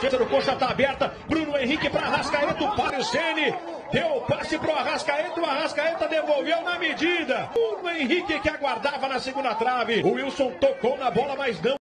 defesa do Coxa está aberta. Bruno Henrique para Arrascaeta, o Parecene. Deu o passe para o Arrascaeta devolveu na medida. Bruno Henrique que aguardava na segunda trave. O Wilson tocou na bola, mas não.